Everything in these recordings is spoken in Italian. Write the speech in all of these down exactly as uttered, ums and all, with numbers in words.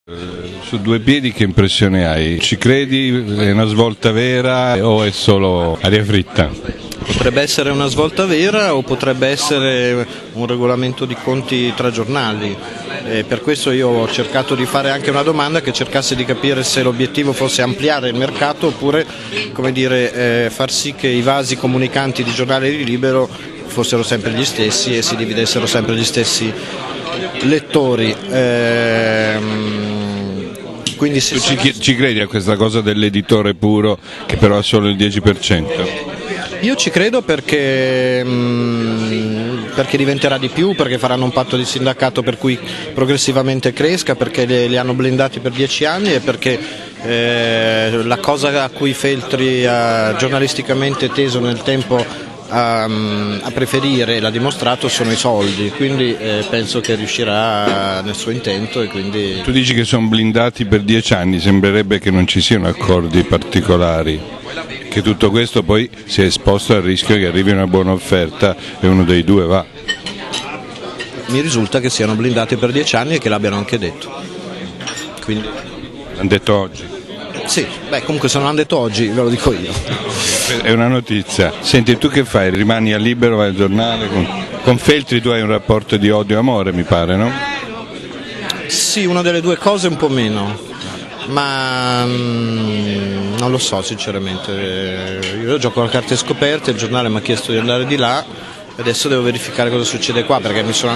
Su due piedi che impressione hai? Ci credi? È una svolta vera o è solo aria fritta? Potrebbe essere una svolta vera o potrebbe essere un regolamento di conti tra giornali. E per questo io ho cercato di fare anche una domanda che cercasse di capire se l'obiettivo fosse ampliare il mercato oppure, come dire, eh, far sì che i vasi comunicanti di giornale di Libero fossero sempre gli stessi e si dividessero sempre gli stessi lettori. Ehm, quindi se tu ci, ci credi a questa cosa dell'editore puro che però ha solo il dieci per cento? Io ci credo perché, mh, perché diventerà di più, perché faranno un patto di sindacato per cui progressivamente cresca, perché li, li hanno blindati per dieci anni e perché eh, la cosa a cui Feltri ha giornalisticamente teso nel tempo a, a preferire, l'ha dimostrato, sono i soldi, quindi eh, penso che riuscirà nel suo intento. E quindi... Tu dici che sono blindati per dieci anni, sembrerebbe che non ci siano accordi particolari, che tutto questo poi sia esposto al rischio che arrivi una buona offerta e uno dei due va. Mi risulta che siano blindati per dieci anni e che l'abbiano anche detto. Quindi... L'hanno detto oggi? Sì, beh, comunque se non l'hanno detto oggi ve lo dico io. È una notizia. Senti, tu che fai? Rimani a Libero, vai al giornale? Con, con Feltri tu hai un rapporto di odio e amore, mi pare, no? Sì, una delle due cose un po' meno, ma mm, non lo so sinceramente. Io gioco a carte scoperte, il giornale mi ha chiesto di andare di là e adesso devo verificare cosa succede qua, perché mi sono...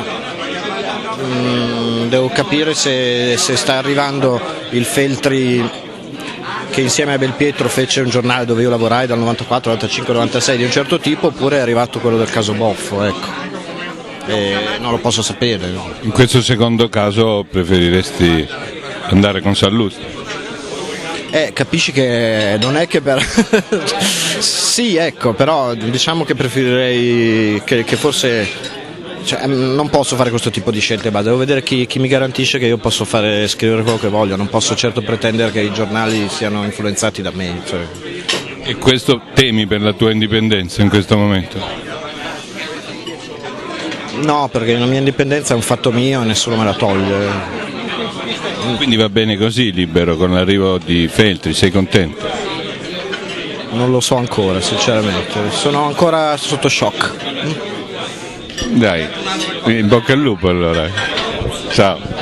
Mm, devo capire se, se sta arrivando il Feltri che insieme a Belpietro fece un giornale dove io lavorai dal novantaquattro, novantacinque, novantasei di un certo tipo, oppure è arrivato quello del caso Boffo, ecco. E non lo posso sapere. In questo secondo caso preferiresti andare con Sallusti? Eh, capisci che non è che per... sì, ecco, però diciamo che preferirei che, che forse... Cioè, non posso fare questo tipo di scelte, ma devo vedere chi, chi mi garantisce che io posso fare, scrivere quello che voglio, non posso certo pretendere che i giornali siano influenzati da me. Cioè. E questo temi per la tua indipendenza in questo momento? No, perché la mia indipendenza è un fatto mio e nessuno me la toglie. Quindi va bene così, Libero, con l'arrivo di Feltri, sei contento? Non lo so ancora, sinceramente, sono ancora sotto shock. Dai, in bocca al lupo allora. Ciao.